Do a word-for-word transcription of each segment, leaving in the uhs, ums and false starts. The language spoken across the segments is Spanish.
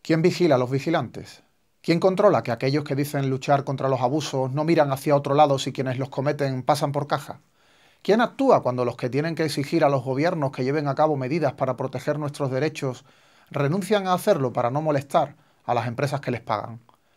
¿Quién vigila a los vigilantes? ¿Quién controla que aquellos que dicen luchar contra los abusos no miran hacia otro lado si quienes los cometen pasan por caja? ¿Quién actúa cuando los que tienen que exigir a los gobiernos que lleven a cabo medidas para proteger nuestros derechos renuncian a hacerlo para no molestar a las empresas que les pagan?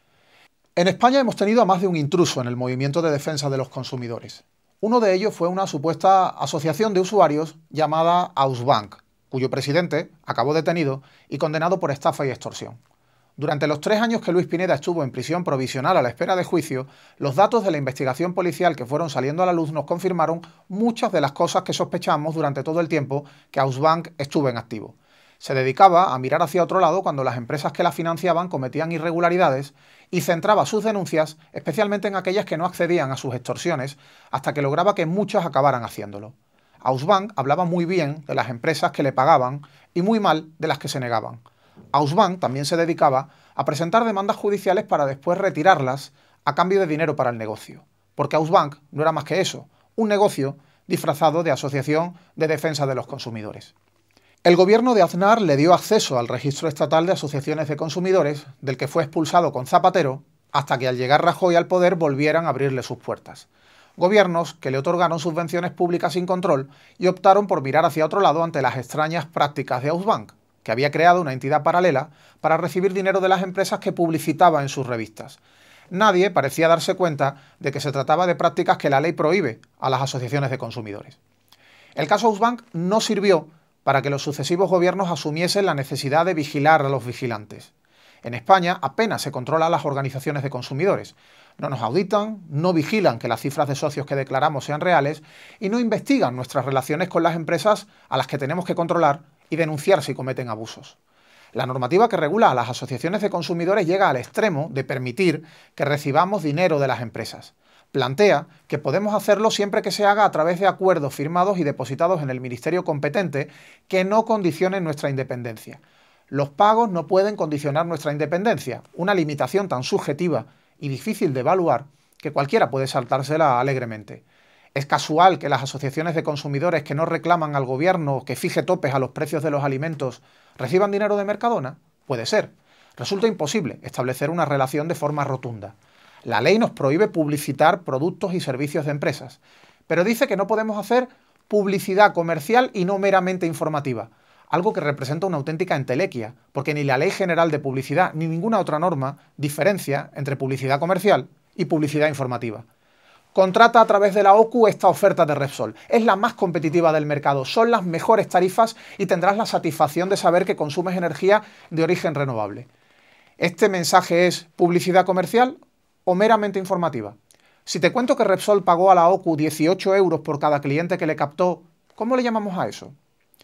En España hemos tenido a más de un intruso en el movimiento de defensa de los consumidores. Uno de ellos fue una supuesta asociación de usuarios llamada Ausbank, cuyo presidente acabó detenido y condenado por estafa y extorsión. Durante los tres años que Luis Pineda estuvo en prisión provisional a la espera de juicio, los datos de la investigación policial que fueron saliendo a la luz nos confirmaron muchas de las cosas que sospechamos durante todo el tiempo que Ausbank estuvo en activo. Se dedicaba a mirar hacia otro lado cuando las empresas que la financiaban cometían irregularidades y centraba sus denuncias especialmente en aquellas que no accedían a sus extorsiones hasta que lograba que muchas acabaran haciéndolo. Ausbank hablaba muy bien de las empresas que le pagaban y muy mal de las que se negaban. Ausbank también se dedicaba a presentar demandas judiciales para después retirarlas a cambio de dinero para el negocio, porque Ausbank no era más que eso, un negocio disfrazado de asociación de defensa de los consumidores. El gobierno de Aznar le dio acceso al registro estatal de asociaciones de consumidores, del que fue expulsado con Zapatero, hasta que al llegar Rajoy al poder volvieran a abrirle sus puertas. Gobiernos que le otorgaron subvenciones públicas sin control y optaron por mirar hacia otro lado ante las extrañas prácticas de Ausbank, que había creado una entidad paralela para recibir dinero de las empresas que publicitaba en sus revistas. Nadie parecía darse cuenta de que se trataba de prácticas que la ley prohíbe a las asociaciones de consumidores. El caso Ausbank no sirvió para que los sucesivos gobiernos asumiesen la necesidad de vigilar a los vigilantes. En España apenas se controla a las organizaciones de consumidores. No nos auditan, no vigilan que las cifras de socios que declaramos sean reales y no investigan nuestras relaciones con las empresas a las que tenemos que controlar y denunciar si cometen abusos. La normativa que regula a las asociaciones de consumidores llega al extremo de permitir que recibamos dinero de las empresas. Plantea que podemos hacerlo siempre que se haga a través de acuerdos firmados y depositados en el ministerio competente que no condicionen nuestra independencia. Los pagos no pueden condicionar nuestra independencia, una limitación tan subjetiva y difícil de evaluar que cualquiera puede saltársela alegremente. ¿Es casual que las asociaciones de consumidores que no reclaman al gobierno que fije topes a los precios de los alimentos reciban dinero de Mercadona? Puede ser. Resulta imposible establecer una relación de forma rotunda. La ley nos prohíbe publicitar productos y servicios de empresas, pero dice que no podemos hacer publicidad comercial y no meramente informativa, algo que representa una auténtica entelequia, porque ni la Ley General de Publicidad ni ninguna otra norma diferencia entre publicidad comercial y publicidad informativa. Contrata a través de la O C U esta oferta de Repsol. Es la más competitiva del mercado, son las mejores tarifas y tendrás la satisfacción de saber que consumes energía de origen renovable. ¿Este mensaje es publicidad comercial o meramente informativa? Si te cuento que Repsol pagó a la O C U dieciocho euros por cada cliente que le captó, ¿cómo le llamamos a eso?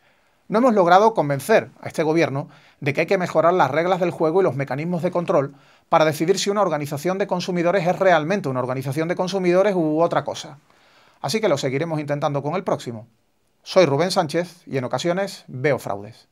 No hemos logrado convencer a este gobierno de que hay que mejorar las reglas del juego y los mecanismos de control para decidir si una organización de consumidores es realmente una organización de consumidores u otra cosa. Así que lo seguiremos intentando con el próximo. Soy Rubén Sánchez y en ocasiones veo fraudes.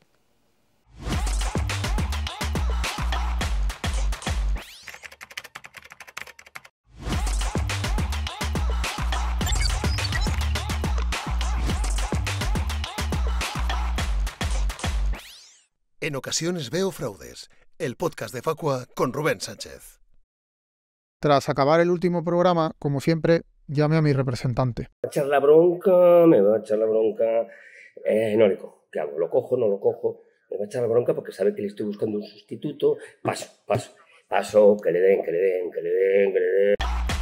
En ocasiones veo fraudes, el podcast de Facua con Rubén Sánchez. Tras acabar el último programa, como siempre, llame a mi representante. Me va a echar la bronca, me va a echar la bronca, eh, no le cojo. ¿Qué hago? ¿Lo cojo? ¿No lo cojo? Me va a echar la bronca porque sabe que le estoy buscando un sustituto. Paso, paso, paso, que le den, que le den, que le den, que le den.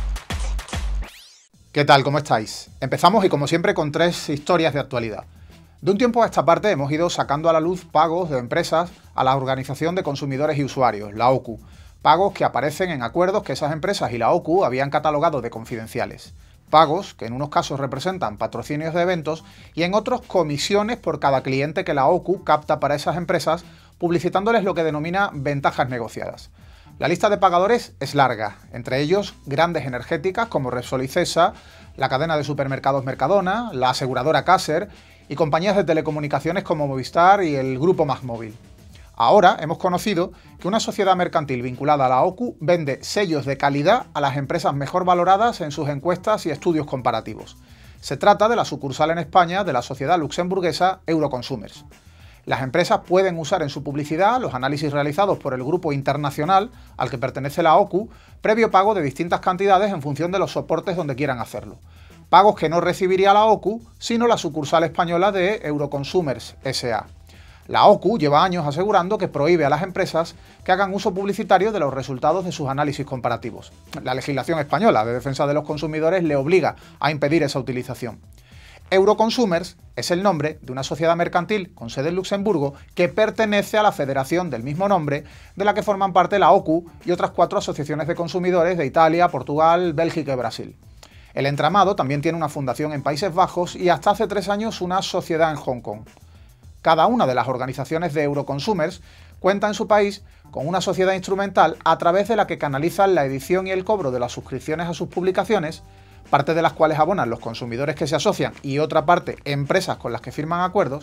¿Qué tal? ¿Cómo estáis? Empezamos y como siempre con tres historias de actualidad. De un tiempo a esta parte hemos ido sacando a la luz pagos de empresas a la Organización de Consumidores y Usuarios, la O C U. Pagos que aparecen en acuerdos que esas empresas y la O C U habían catalogado de confidenciales. Pagos que en unos casos representan patrocinios de eventos y en otros comisiones por cada cliente que la O C U capta para esas empresas, publicitándoles lo que denomina ventajas negociadas. La lista de pagadores es larga, entre ellos grandes energéticas como Repsol y Cesa, la cadena de supermercados Mercadona, la aseguradora Caser y compañías de telecomunicaciones como Movistar y el grupo MásMóvil. Ahora hemos conocido que una sociedad mercantil vinculada a la O C U vende sellos de calidad a las empresas mejor valoradas en sus encuestas y estudios comparativos. Se trata de la sucursal en España de la sociedad luxemburguesa Euroconsumers. Las empresas pueden usar en su publicidad los análisis realizados por el grupo internacional al que pertenece la O C U, previo pago de distintas cantidades en función de los soportes donde quieran hacerlo. Pagos que no recibiría la O C U, sino la sucursal española de Euroconsumers S A La O C U lleva años asegurando que prohíbe a las empresas que hagan uso publicitario de los resultados de sus análisis comparativos. La legislación española de defensa de los consumidores le obliga a impedir esa utilización. Euroconsumers es el nombre de una sociedad mercantil con sede en Luxemburgo que pertenece a la federación del mismo nombre, de la que forman parte la O C U y otras cuatro asociaciones de consumidores de Italia, Portugal, Bélgica y Brasil. El entramado también tiene una fundación en Países Bajos y hasta hace tres años una sociedad en Hong Kong. Cada una de las organizaciones de Euroconsumers cuenta en su país con una sociedad instrumental a través de la que canalizan la edición y el cobro de las suscripciones a sus publicaciones, parte de las cuales abonan los consumidores que se asocian y otra parte empresas con las que firman acuerdos.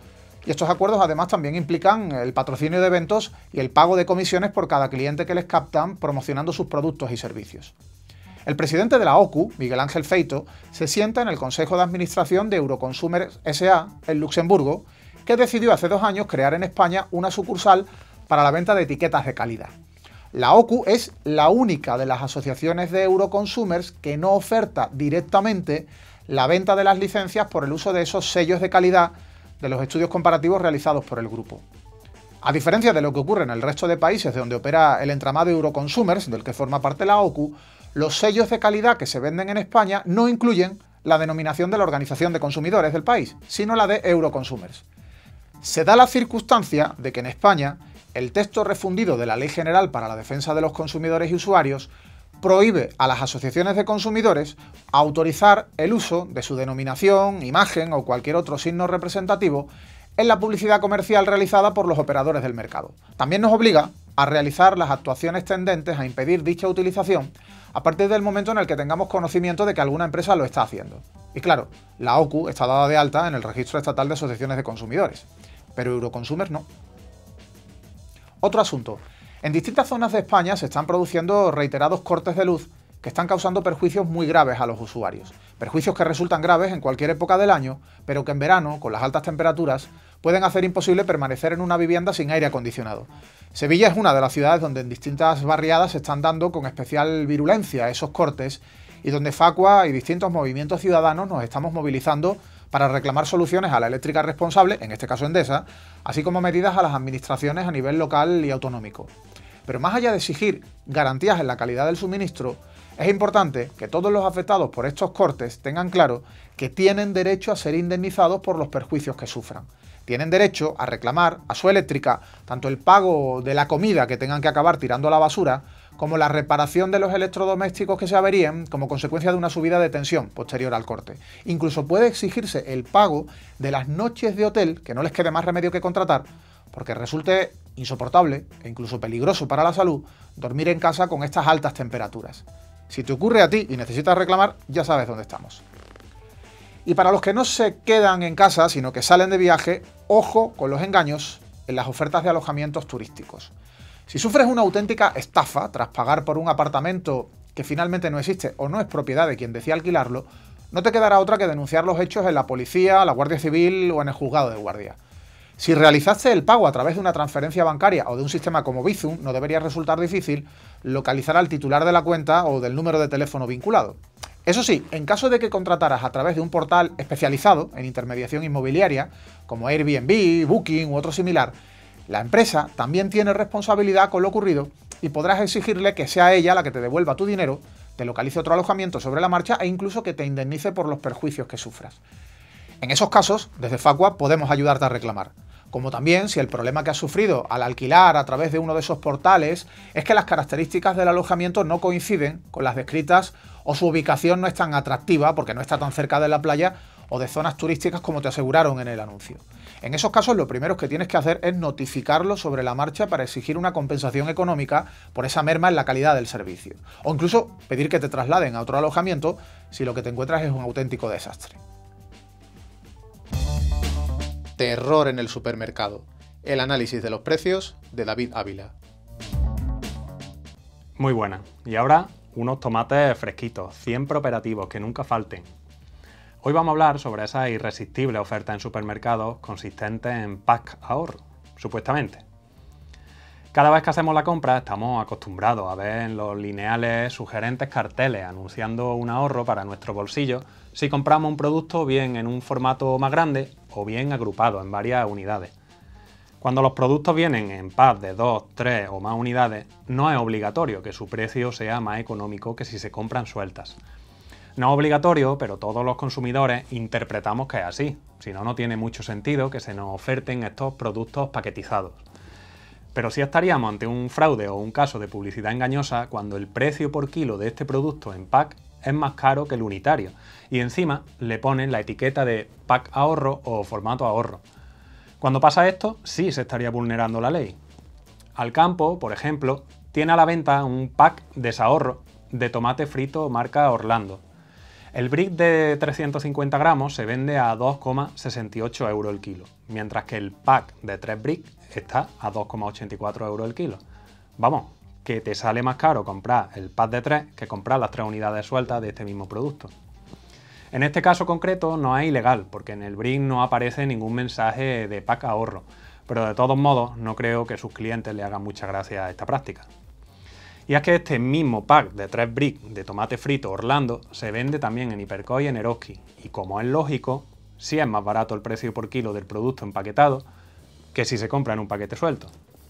Y estos acuerdos además también implican el patrocinio de eventos y el pago de comisiones por cada cliente que les captan promocionando sus productos y servicios. El presidente de la O C U, Miguel Ángel Feito, se sienta en el Consejo de Administración de Euroconsumers S A en Luxemburgo, que decidió hace dos años crear en España una sucursal para la venta de etiquetas de calidad. La O C U es la única de las asociaciones de Euroconsumers que no oferta directamente la venta de las licencias por el uso de esos sellos de calidad de los estudios comparativos realizados por el grupo. A diferencia de lo que ocurre en el resto de países donde opera el entramado Euroconsumers, del que forma parte la O C U, los sellos de calidad que se venden en España no incluyen la denominación de la Organización de Consumidores del país, sino la de Euroconsumers. Se da la circunstancia de que en España el texto refundido de la Ley General para la Defensa de los Consumidores y Usuarios prohíbe a las asociaciones de consumidores autorizar el uso de su denominación, imagen o cualquier otro signo representativo en la publicidad comercial realizada por los operadores del mercado. También nos obliga a realizar las actuaciones tendentes a impedir dicha utilización a partir del momento en el que tengamos conocimiento de que alguna empresa lo está haciendo. Y claro, la O C U está dada de alta en el Registro Estatal de Asociaciones de Consumidores, pero Euroconsumers no. Otro asunto. En distintas zonas de España se están produciendo reiterados cortes de luz que están causando perjuicios muy graves a los usuarios. Perjuicios que resultan graves en cualquier época del año, pero que en verano, con las altas temperaturas, pueden hacer imposible permanecer en una vivienda sin aire acondicionado. Sevilla es una de las ciudades donde en distintas barriadas se están dando con especial virulencia esos cortes y donde Facua y distintos movimientos ciudadanos nos estamos movilizando para reclamar soluciones a la eléctrica responsable, en este caso Endesa, así como medidas a las administraciones a nivel local y autonómico. Pero más allá de exigir garantías en la calidad del suministro, es importante que todos los afectados por estos cortes tengan claro que tienen derecho a ser indemnizados por los perjuicios que sufran. Tienen derecho a reclamar a su eléctrica tanto el pago de la comida que tengan que acabar tirando a la basura, como la reparación de los electrodomésticos que se averíen como consecuencia de una subida de tensión posterior al corte. Incluso puede exigirse el pago de las noches de hotel, que no les quede más remedio que contratar, porque resulte insoportable e incluso peligroso para la salud dormir en casa con estas altas temperaturas. Si te ocurre a ti y necesitas reclamar, ya sabes dónde estamos. Y para los que no se quedan en casa, sino que salen de viaje, ojo con los engaños en las ofertas de alojamientos turísticos. Si sufres una auténtica estafa tras pagar por un apartamento que finalmente no existe o no es propiedad de quien decía alquilarlo, no te quedará otra que denunciar los hechos en la policía, la Guardia Civil o en el juzgado de guardia. Si realizaste el pago a través de una transferencia bancaria o de un sistema como Bizum, no debería resultar difícil localizar al titular de la cuenta o del número de teléfono vinculado. Eso sí, en caso de que contrataras a través de un portal especializado en intermediación inmobiliaria, como Airbnb, Booking u otro similar, la empresa también tiene responsabilidad con lo ocurrido y podrás exigirle que sea ella la que te devuelva tu dinero, te localice otro alojamiento sobre la marcha e incluso que te indemnice por los perjuicios que sufras. En esos casos, desde Facua podemos ayudarte a reclamar. Como también si el problema que has sufrido al alquilar a través de uno de esos portales es que las características del alojamiento no coinciden con las descritas o su ubicación no es tan atractiva porque no está tan cerca de la playa o de zonas turísticas como te aseguraron en el anuncio. En esos casos lo primero que tienes que hacer es notificarlo sobre la marcha para exigir una compensación económica por esa merma en la calidad del servicio. O incluso pedir que te trasladen a otro alojamiento si lo que te encuentras es un auténtico desastre. Terror en el supermercado. El análisis de los precios de David Ávila. Muy buena. Y ahora unos tomates fresquitos, siempre operativos, que nunca falten. Hoy vamos a hablar sobre esa irresistible oferta en supermercados consistente en pack ahorro, supuestamente. Cada vez que hacemos la compra estamos acostumbrados a ver en los lineales sugerentes carteles anunciando un ahorro para nuestro bolsillo si compramos un producto bien en un formato más grande o bien agrupado en varias unidades. Cuando los productos vienen en packs de dos, tres o más unidades, no es obligatorio que su precio sea más económico que si se compran sueltas. No es obligatorio, pero todos los consumidores interpretamos que es así, si no, no tiene mucho sentido que se nos oferten estos productos paquetizados. Pero sí estaríamos ante un fraude o un caso de publicidad engañosa cuando el precio por kilo de este producto en pack es más caro que el unitario y encima le ponen la etiqueta de pack ahorro o formato ahorro. Cuando pasa esto, sí se estaría vulnerando la ley. Alcampo, por ejemplo, tiene a la venta un pack desahorro de tomate frito marca Orlando. El brick de trescientos cincuenta gramos se vende a dos coma sesenta y ocho euros el kilo, mientras que el pack de tres bricks está a dos coma ochenta y cuatro euros el kilo. Vamos, que te sale más caro comprar el pack de tres que comprar las tres unidades sueltas de este mismo producto. En este caso concreto no es ilegal, porque en el brick no aparece ningún mensaje de pack ahorro, pero de todos modos no creo que sus clientes le hagan mucha gracia a esta práctica. Y es que este mismo pack de tres bricks de tomate frito Orlando se vende también en Hipercor y en Eroski, y como es lógico, sí es más barato el precio por kilo del producto empaquetado que si se compra en un paquete suelto.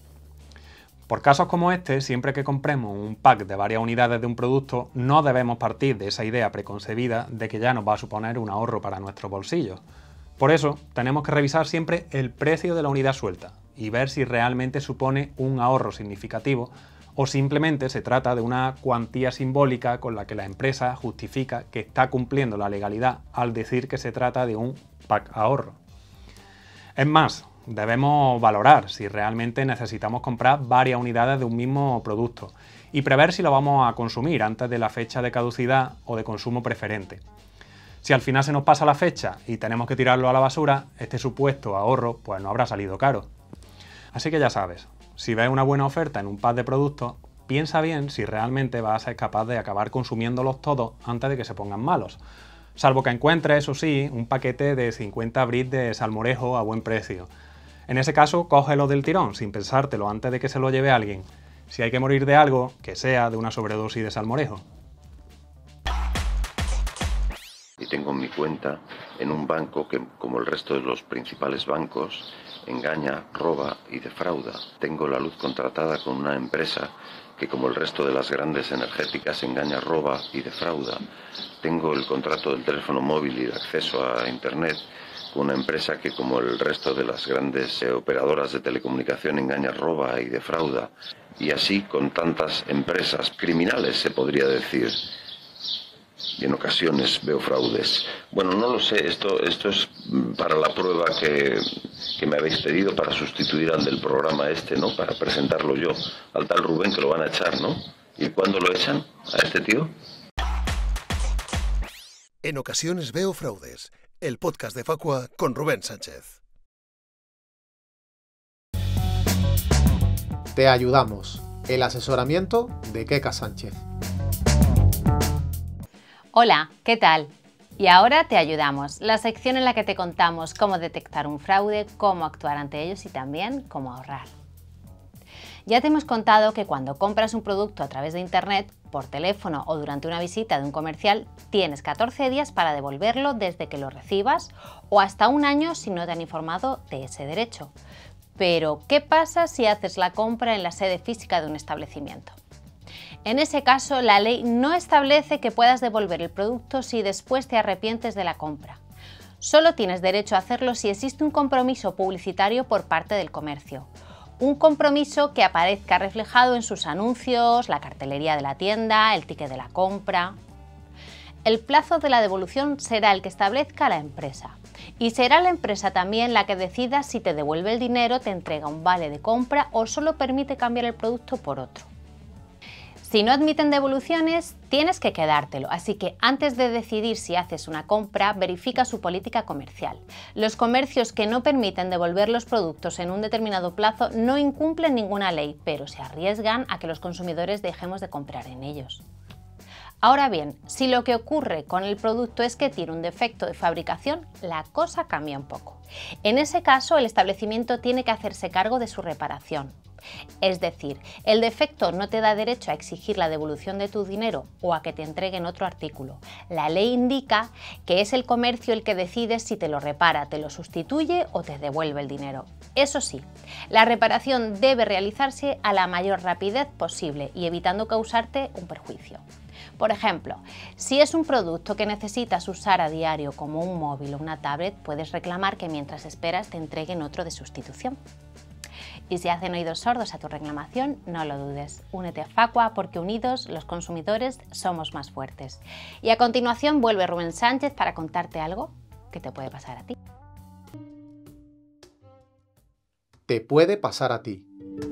Por casos como este, siempre que compremos un pack de varias unidades de un producto, no debemos partir de esa idea preconcebida de que ya nos va a suponer un ahorro para nuestros bolsillos. Por eso, tenemos que revisar siempre el precio de la unidad suelta y ver si realmente supone un ahorro significativo o simplemente se trata de una cuantía simbólica con la que la empresa justifica que está cumpliendo la legalidad al decir que se trata de un pack ahorro. Es más, debemos valorar si realmente necesitamos comprar varias unidades de un mismo producto y prever si lo vamos a consumir antes de la fecha de caducidad o de consumo preferente. Si al final se nos pasa la fecha y tenemos que tirarlo a la basura, este supuesto ahorro pues no habrá salido caro. Así que ya sabes, si ves una buena oferta en un pack de productos, piensa bien si realmente vas a ser capaz de acabar consumiéndolos todos antes de que se pongan malos. Salvo que encuentres, eso sí, un paquete de cincuenta bricks de salmorejo a buen precio. En ese caso, cógelo del tirón, sin pensártelo antes de que se lo lleve alguien. Si hay que morir de algo, que sea de una sobredosis de salmorejo. Y tengo mi cuenta en un banco que, como el resto de los principales bancos, engaña, roba y defrauda. Tengo la luz contratada con una empresa que, como el resto de las grandes energéticas, engaña, roba y defrauda. Tengo el contrato del teléfono móvil y de acceso a Internet con una empresa que, como el resto de las grandes eh, operadoras de telecomunicación, engaña, roba y defrauda. Y así con tantas empresas criminales, se podría decir. Y en ocasiones veo fraudes. Bueno, no lo sé, esto, esto es para la prueba que, que me habéis pedido para sustituir al del programa este, ¿no? Para presentarlo yo, al tal Rubén, que lo van a echar, ¿no? ¿Y cuándo lo echan a este tío? En ocasiones veo fraudes. El podcast de Facua con Rubén Sánchez. Te ayudamos. El asesoramiento de Keka Sánchez. Hola, ¿qué tal? Y ahora te ayudamos, la sección en la que te contamos cómo detectar un fraude, cómo actuar ante ellos y también cómo ahorrar. Ya te hemos contado que cuando compras un producto a través de Internet, por teléfono o durante una visita de un comercial, tienes catorce días para devolverlo desde que lo recibas o hasta un año si no te han informado de ese derecho. Pero, ¿qué pasa si haces la compra en la sede física de un establecimiento? En ese caso, la ley no establece que puedas devolver el producto si después te arrepientes de la compra. Solo tienes derecho a hacerlo si existe un compromiso publicitario por parte del comercio. Un compromiso que aparezca reflejado en sus anuncios, la cartelería de la tienda, el ticket de la compra. El plazo de la devolución será el que establezca la empresa. Y será la empresa también la que decida si te devuelve el dinero, te entrega un vale de compra o solo permite cambiar el producto por otro. Si no admiten devoluciones, tienes que quedártelo, así que antes de decidir si haces una compra, verifica su política comercial. Los comercios que no permiten devolver los productos en un determinado plazo no incumplen ninguna ley, pero se arriesgan a que los consumidores dejemos de comprar en ellos. Ahora bien, si lo que ocurre con el producto es que tiene un defecto de fabricación, la cosa cambia un poco. En ese caso, el establecimiento tiene que hacerse cargo de su reparación. Es decir, el defecto no te da derecho a exigir la devolución de tu dinero o a que te entreguen otro artículo. La ley indica que es el comercio el que decide si te lo repara, te lo sustituye o te devuelve el dinero. Eso sí, la reparación debe realizarse a la mayor rapidez posible y evitando causarte un perjuicio. Por ejemplo, si es un producto que necesitas usar a diario como un móvil o una tablet, puedes reclamar que mientras esperas te entreguen otro de sustitución. Y si hacen oídos sordos a tu reclamación, no lo dudes. Únete a Facua porque unidos los consumidores somos más fuertes. Y a continuación vuelve Rubén Sánchez para contarte algo que te puede pasar a ti. Te puede pasar a ti.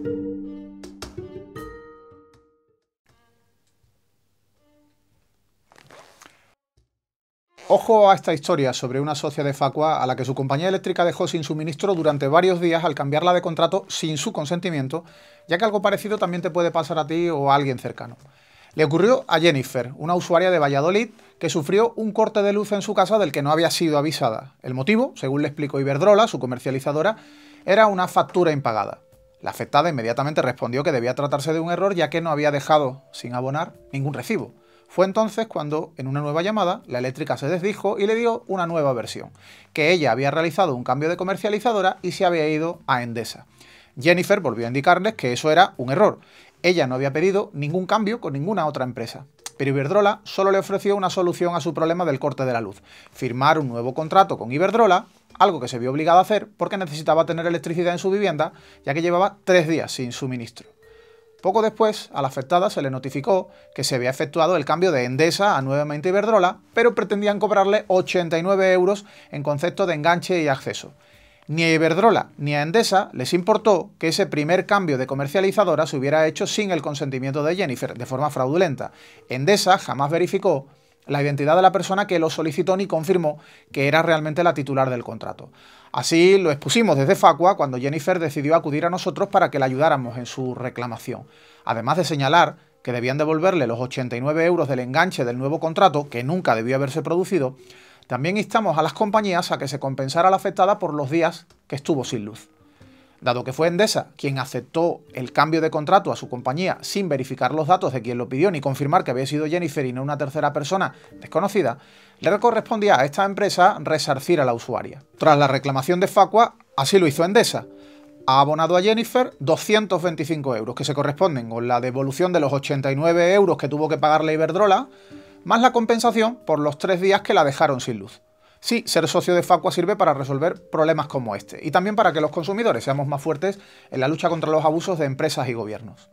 Ojo a esta historia sobre una socia de Facua a la que su compañía eléctrica dejó sin suministro durante varios días al cambiarla de contrato sin su consentimiento, ya que algo parecido también te puede pasar a ti o a alguien cercano. Le ocurrió a Jennifer, una usuaria de Valladolid, que sufrió un corte de luz en su casa del que no había sido avisada. El motivo, según le explicó Iberdrola, su comercializadora, era una factura impagada. La afectada inmediatamente respondió que debía tratarse de un error, ya que no había dejado sin abonar ningún recibo. Fue entonces cuando, en una nueva llamada, la eléctrica se desdijo y le dio una nueva versión, que ella había realizado un cambio de comercializadora y se había ido a Endesa. Jennifer volvió a indicarles que eso era un error. Ella no había pedido ningún cambio con ninguna otra empresa. Pero Iberdrola solo le ofreció una solución a su problema del corte de la luz: firmar un nuevo contrato con Iberdrola, algo que se vio obligada a hacer porque necesitaba tener electricidad en su vivienda, ya que llevaba tres días sin suministro. Poco después, a la afectada se le notificó que se había efectuado el cambio de Endesa a nuevamente Iberdrola, pero pretendían cobrarle ochenta y nueve euros en concepto de enganche y acceso. Ni a Iberdrola ni a Endesa les importó que ese primer cambio de comercializadora se hubiera hecho sin el consentimiento de Jennifer, de forma fraudulenta. Endesa jamás verificó la identidad de la persona que lo solicitó ni confirmó que era realmente la titular del contrato. Así lo expusimos desde Facua cuando Jennifer decidió acudir a nosotros para que la ayudáramos en su reclamación. Además de señalar que debían devolverle los ochenta y nueve euros del enganche del nuevo contrato, que nunca debió haberse producido, también instamos a las compañías a que se compensara a la afectada por los días que estuvo sin luz. Dado que fue Endesa quien aceptó el cambio de contrato a su compañía sin verificar los datos de quien lo pidió ni confirmar que había sido Jennifer y no una tercera persona desconocida, le correspondía a esta empresa resarcir a la usuaria. Tras la reclamación de Facua, así lo hizo Endesa. Ha abonado a Jennifer doscientos veinticinco euros, que se corresponden con la devolución de los ochenta y nueve euros que tuvo que pagarle Iberdrola, más la compensación por los tres días que la dejaron sin luz. Sí, ser socio de Facua sirve para resolver problemas como este, y también para que los consumidores seamos más fuertes en la lucha contra los abusos de empresas y gobiernos.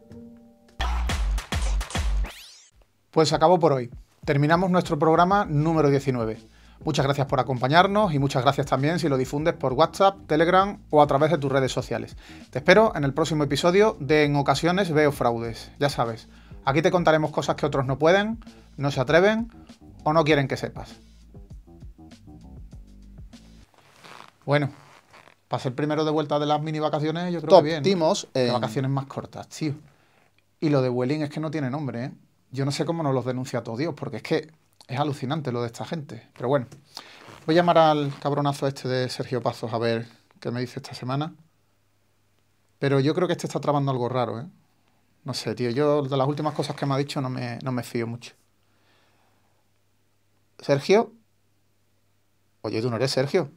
Pues se acabó por hoy. Terminamos nuestro programa número diecinueve. Muchas gracias por acompañarnos y muchas gracias también si lo difundes por WhatsApp, Telegram o a través de tus redes sociales. Te espero en el próximo episodio de En ocasiones veo fraudes. Ya sabes, aquí te contaremos cosas que otros no pueden, no se atreven o no quieren que sepas. Bueno, para ser primero de vuelta de las mini vacaciones, yo creo Top que bien. Timos ¿no? en... Vacaciones más cortas, tío. Y lo de Vueling es que no tiene nombre, ¿eh? Yo no sé cómo nos los denuncia todo Dios, porque es que es alucinante lo de esta gente. Pero bueno, voy a llamar al cabronazo este de Sergio Pazos a ver qué me dice esta semana. Pero yo creo que este está tramando algo raro, ¿eh? No sé, tío, yo de las últimas cosas que me ha dicho no me, no me fío mucho. ¿Sergio? Oye, ¿tú no eres Sergio?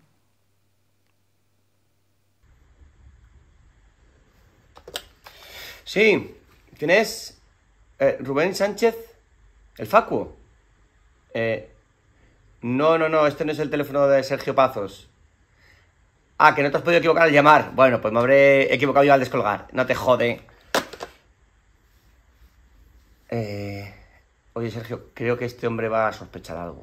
Sí, ¿quién es? Eh, ¿Rubén Sánchez? ¿El Facu? Eh, no, no, no, este no es el teléfono de Sergio Pazos. Ah, que no te has podido equivocar al llamar. Bueno, pues me habré equivocado yo al descolgar. No te jode. Eh, oye, Sergio, creo que este hombre va a sospechar algo.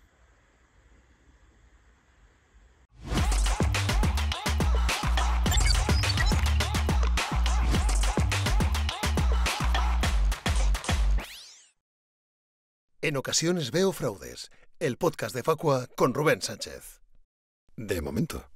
En ocasiones veo fraudes, el podcast de Facua con Rubén Sánchez. De momento.